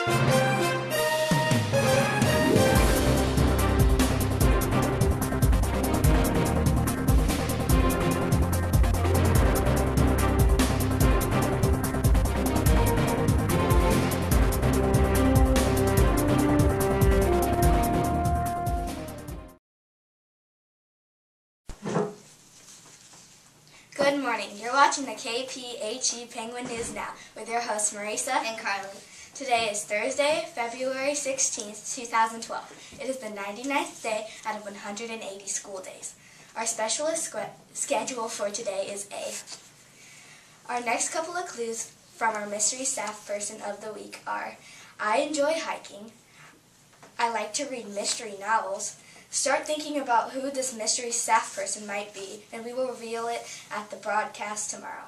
Good morning. You're watching the KPHE Penguin News Now with your hosts Marisa and Carly. Today is Thursday, February 16th, 2012. It is the 99th day out of 180 school days. Our specialist schedule for today is A. Our next couple of clues from our mystery staff person of the week are: I enjoy hiking, I like to read mystery novels. Start thinking about who this mystery staff person might be, and we will reveal it at the broadcast tomorrow.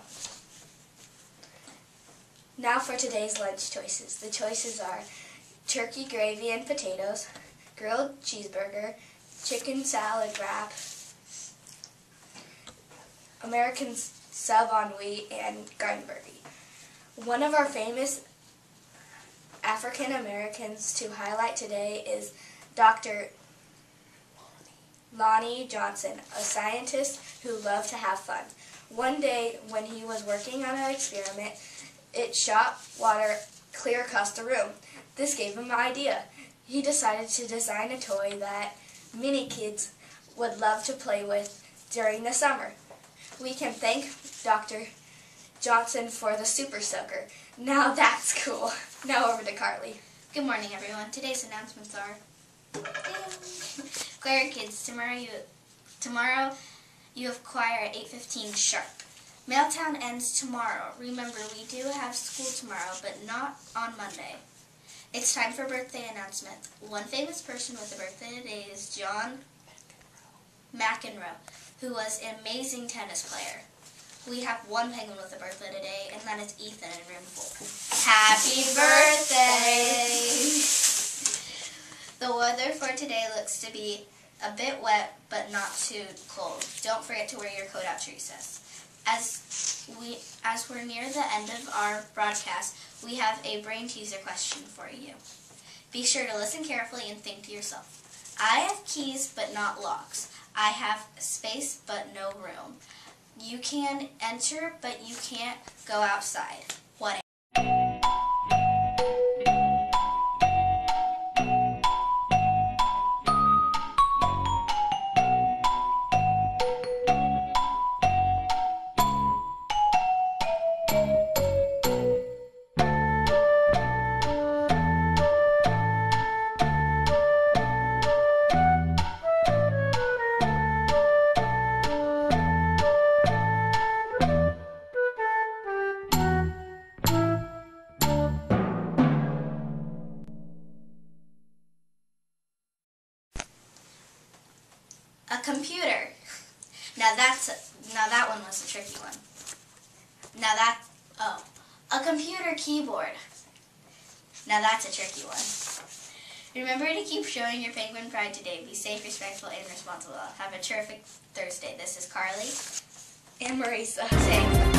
Now for today's lunch choices. The choices are turkey gravy and potatoes, grilled cheeseburger, chicken salad wrap, American sub on wheat, and gardenburger. One of our famous African Americans to highlight today is Dr. Lonnie Johnson, a scientist who loved to have fun. One day, when he was working on an experiment, it shot water clear across the room. This gave him an idea. He decided to design a toy that many kids would love to play with during the summer. We can thank Dr. Johnson for the Super Soaker. Now that's cool. Now over to Carly. Good morning, everyone. Today's announcements are: Claire kids, tomorrow you have choir at 8:15 sharp. Mailtown ends tomorrow. Remember, we do have school tomorrow, but not on Monday. It's time for birthday announcement. One famous person with a birthday today is John McEnroe, who was an amazing tennis player. We have one penguin with a birthday today, and that is Ethan in room 4. Happy birthday! The weather for today looks to be a bit wet, but not too cold. Don't forget to wear your coat out to recess. As we're near the end of our broadcast, we have a brain teaser question for you. Be sure to listen carefully and think to yourself. I have keys, but not locks. I have space, but no room. You can enter, but you can't go outside. What? A computer. Now that one was a tricky one. A computer keyboard. Now that's a tricky one. Remember to keep showing your penguin pride today. Be safe, respectful, and responsible. Have a terrific Thursday. This is Carly and Marisa saying